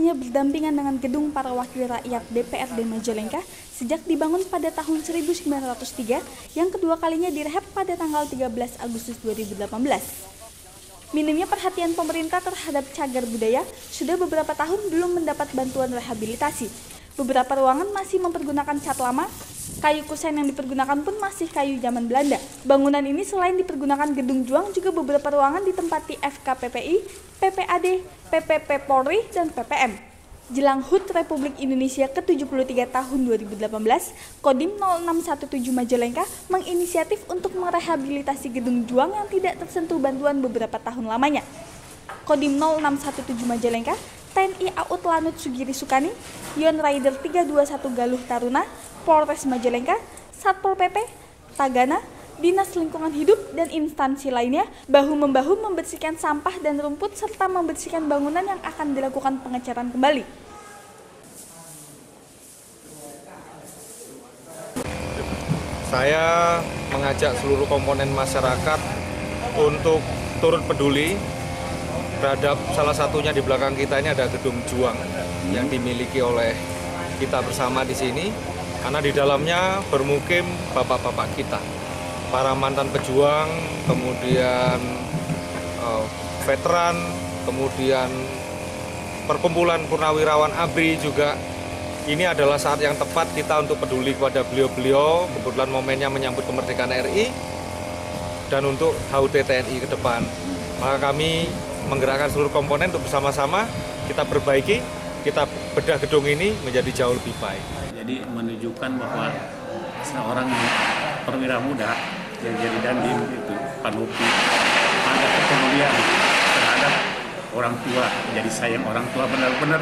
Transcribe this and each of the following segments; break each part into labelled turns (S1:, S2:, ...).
S1: dulunya berdampingan dengan gedung para wakil rakyat DPRD Majalengka sejak dibangun pada tahun 1903 yang kedua kalinya direhab pada tanggal 13 Agustus 2018. Minimnya perhatian pemerintah terhadap cagar budaya sudah beberapa tahun belum mendapat bantuan rehabilitasi. Beberapa ruangan masih mempergunakan cat lama, kayu kusen yang dipergunakan pun masih kayu zaman Belanda. Bangunan ini selain dipergunakan gedung juang, juga beberapa ruangan ditempati FKPPI, PPAD, PPP Polri, dan PPM. Jelang HUT Republik Indonesia ke-73 tahun 2018, Kodim 0617 Majalengka menginisiatif untuk merehabilitasi gedung juang yang tidak tersentuh bantuan beberapa tahun lamanya. Kodim 0617 Majalengka, TNI AUT Lanut Sugiri Sukani, Yon Rider 321 Galuh Taruna, Polres Majalengka, Satpol PP, Tagana, Dinas Lingkungan Hidup, dan instansi lainnya bahu-membahu membersihkan sampah dan rumput serta membersihkan bangunan yang akan dilakukan pengecatan kembali.
S2: Saya mengajak seluruh komponen masyarakat untuk turut peduli terhadap salah satunya di belakang kita ini ada gedung juang yang dimiliki oleh kita bersama di sini, karena di dalamnya bermukim bapak-bapak kita, para mantan pejuang, kemudian veteran, kemudian perkumpulan purnawirawan ABRI juga. Ini adalah saat yang tepat kita untuk peduli kepada beliau-beliau, kebetulan momennya menyambut kemerdekaan RI dan untuk HUT TNI ke depan. Maka kami menggerakkan seluruh komponen untuk bersama-sama kita perbaiki, kita bedah gedung ini menjadi jauh lebih baik.
S3: Jadi menunjukkan bahwa seorang perwira muda yang jadi dandim itu panupi ada kepedulian terhadap orang tua. Jadi sayang orang tua benar-benar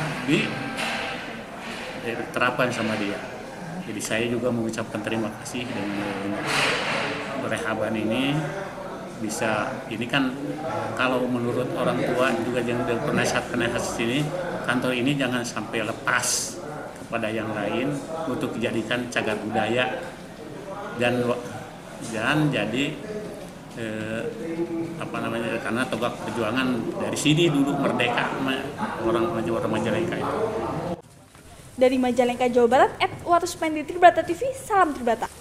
S3: diterapkan sama dia. Jadi saya juga mengucapkan terima kasih dengan rehaban ini. Bisa, ini kan kalau menurut orang tua juga yang penasihat-penasihat sini, kantor ini jangan sampai lepas kepada yang lain untuk dijadikan cagar budaya dan jadi karena tonggak perjuangan dari sini dulu merdeka orang Majalengka itu.
S1: Dari Majalengka, Jawa Barat, @waruspendi Tribrata TV, salam Tribrata.